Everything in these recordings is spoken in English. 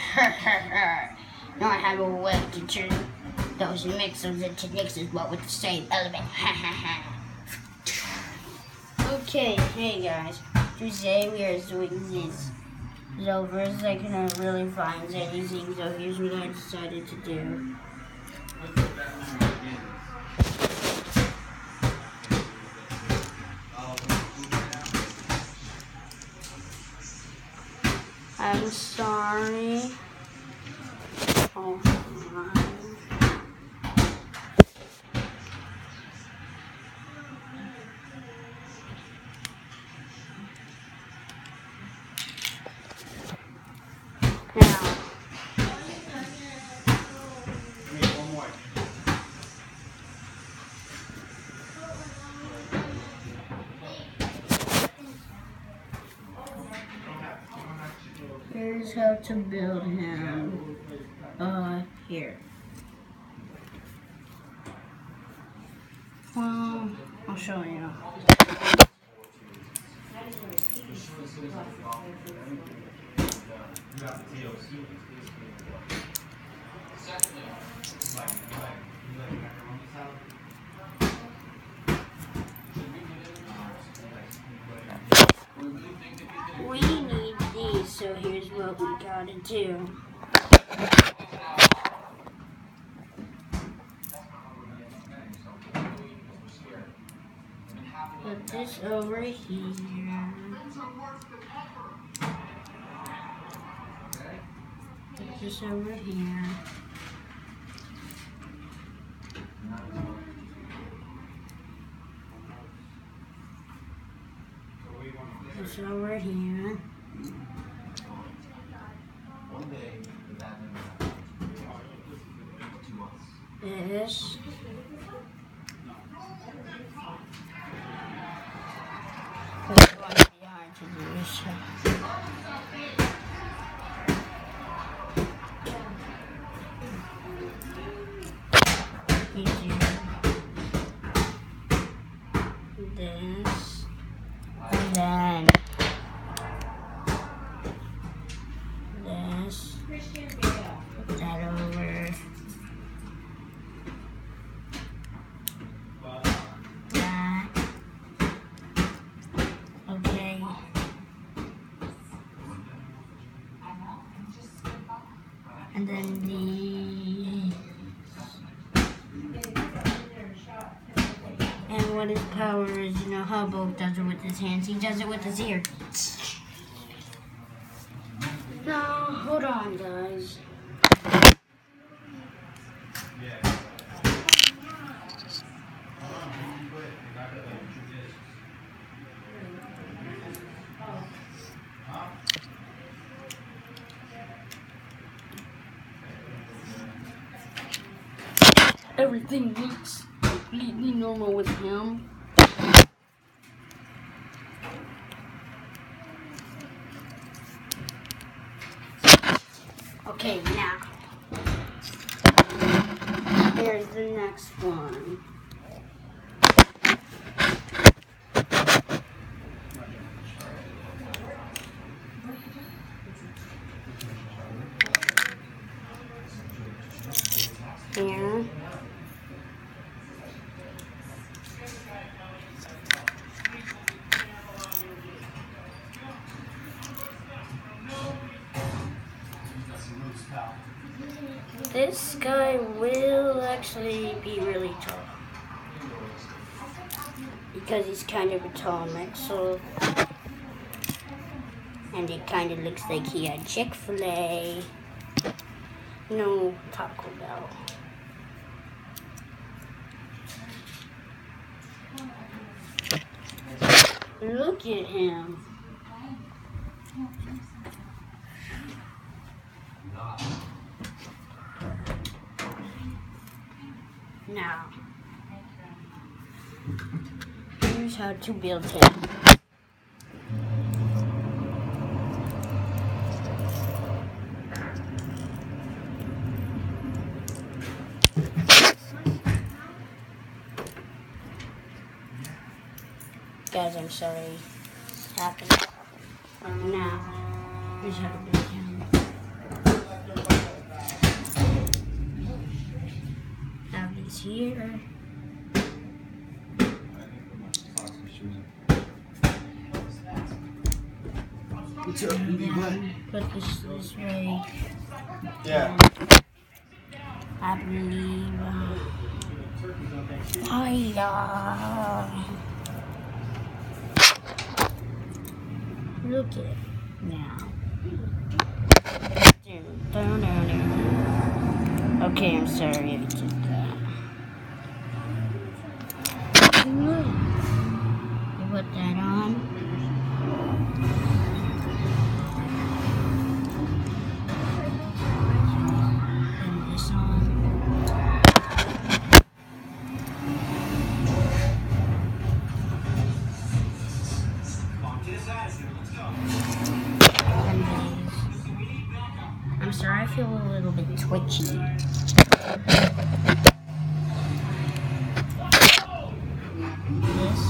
Now I have a way to turn those mixers into nixes, but with the same element. Okay, hey guys. Today we are doing this. So first I couldn't really find anything, so here's what I decided to do. I'm sorry. Oh my. Now, here's how to build him. Here. Well, I'll show you. We need these, so here's what we gotta do. Put this over here. Put this over here. This over here. This. It's going to be hard to do, so. You do this, and then this. Put that over. That. Okay. And then the. And what his power is, you know how Bulk does it with his hands, he does it with his ear. Now, hold on, guys. Everything looks completely normal with him. Okay, now, here's the next one. Here. This guy will actually be really tall because he's kind of a tall mixel, and it kind of looks like he had Chick-fil-A, no Taco Bell. Look at him. Now, here's how to build him. Guys, I'm sorry it's happened. Now, here's how to build him. is here. What's up, BB? Put this way. Yeah. I believe. Hiya. Look at it now. Okay, I'm sorry if I did that. You put that on. And this on. And these. I'm sorry, I feel a little bit twitchy. This.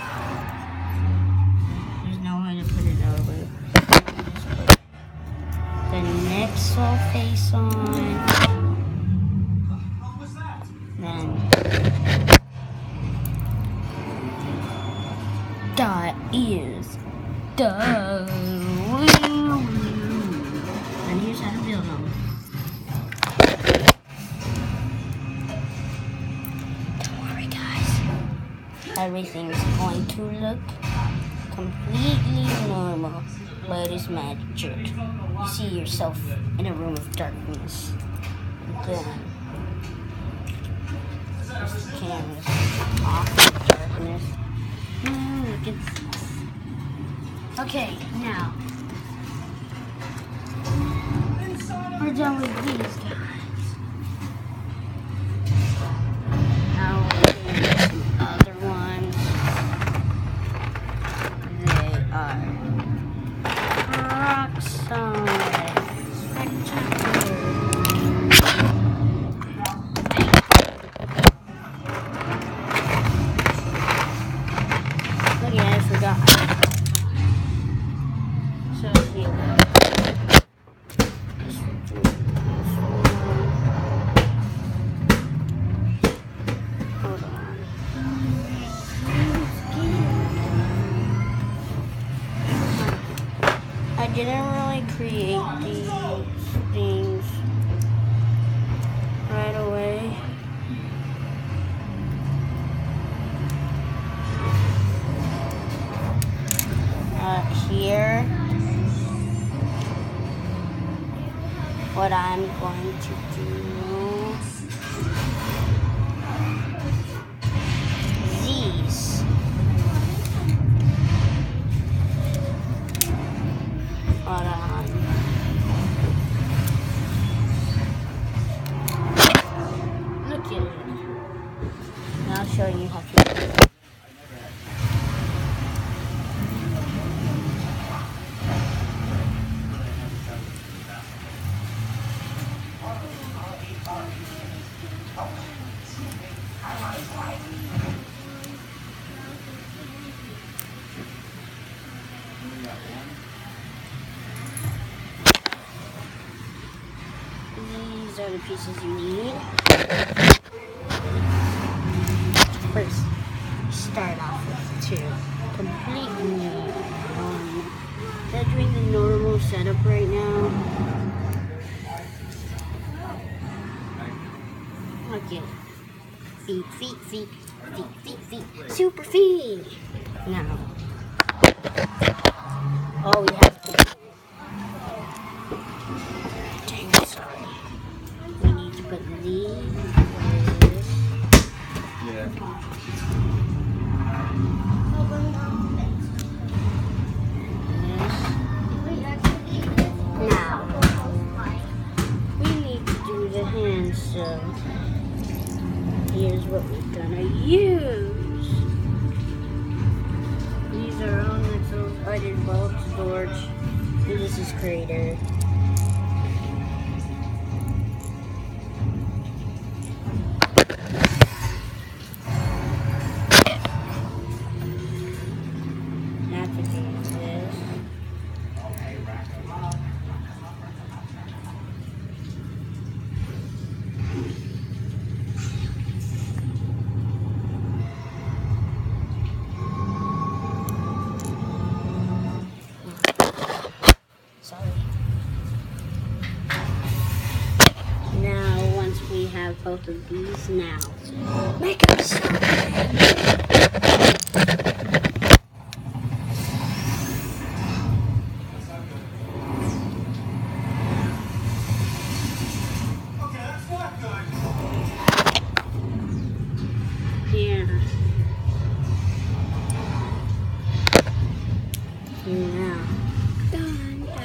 There's no way to put it over. The Nexel face on. Then that is the and here's how to build them. Don't worry, guys. Everything's going to look completely normal, but it's magic. You see yourself in a room of darkness. Then this camera's off in darkness. Look at this. Okay, now we're done with these guys. Now we're doing some other ones. They are rock solid, spectacular. Look at it, I forgot. So here. Hold on. I didn't really create these things right away. Here, what I'm going to do, these. Hold on. Look at it. And I'll show you how to do it. These are the pieces you need. First, start off with two. Completely normal. They're doing the normal setup right now. Look at it. Feet, feet, feet, feet, feet, feet. Super feet. Now, all we have to do. Dang, sorry. We need to put these. Yeah. Now, we need to do the hands, so here's what we're gonna use. These are all Nexels. I did bulb storage. This is Creator. Have to do this. have both of these now. Make them stop. Here. Now. Dun, dun.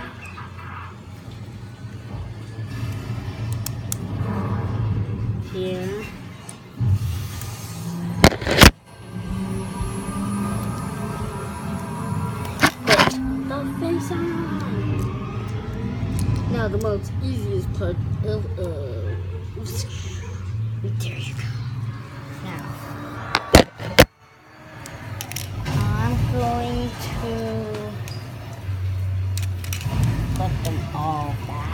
Here. Put the face on. Now the most easiest part of there you go. Now I'm going to put them all back.